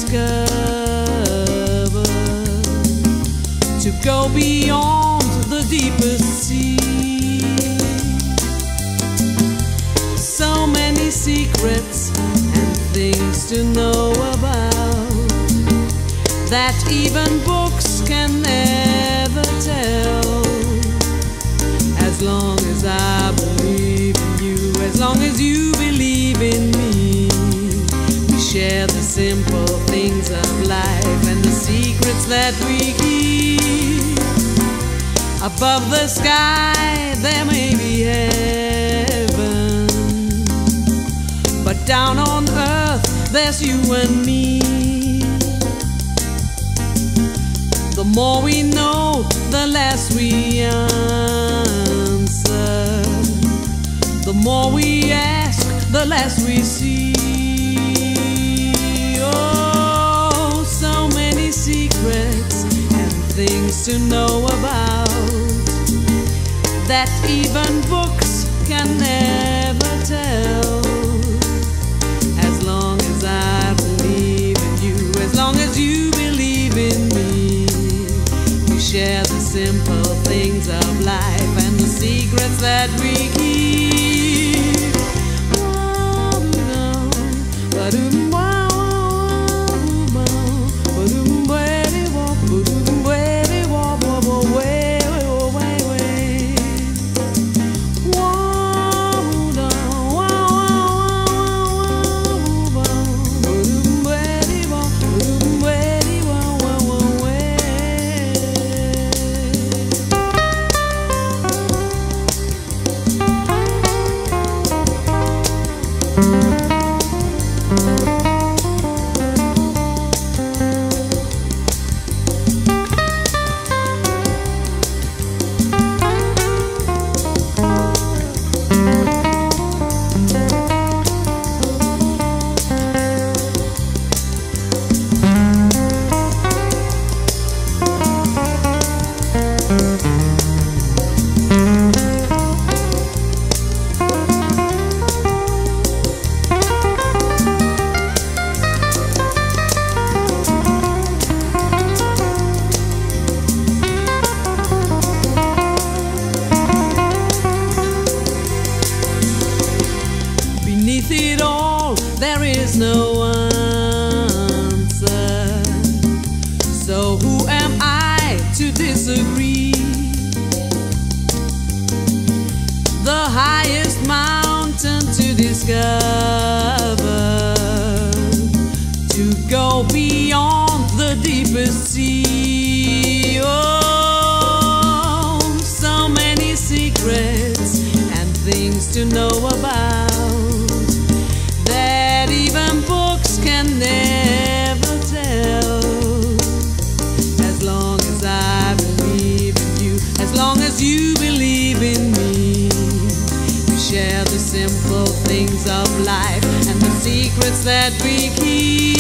discover, to go beyond the deepest sea. So many secrets and things to know about that even books can never tell. As long as I believe in you, as long as you believe in me, we share the simple things of life and the secrets that we keep. Above the sky there may be heaven, but down on earth there's you and me. The more we know, the less we answer. The more we ask, the less we see. Oh, so many secrets and things to know about that even books can never tell. As long as I believe in you, as long as you believe in me, we share the simple things of life and the secrets that we keep. Beneath it all, there is no answer. So who am I to disagree? The highest mountain to discover, to go beyond the deepest sea. Oh, so many secrets and things to know about that even books can never tell. As long as I believe in you, as long as you believe in me, we share the simple things of life and the secrets that we keep.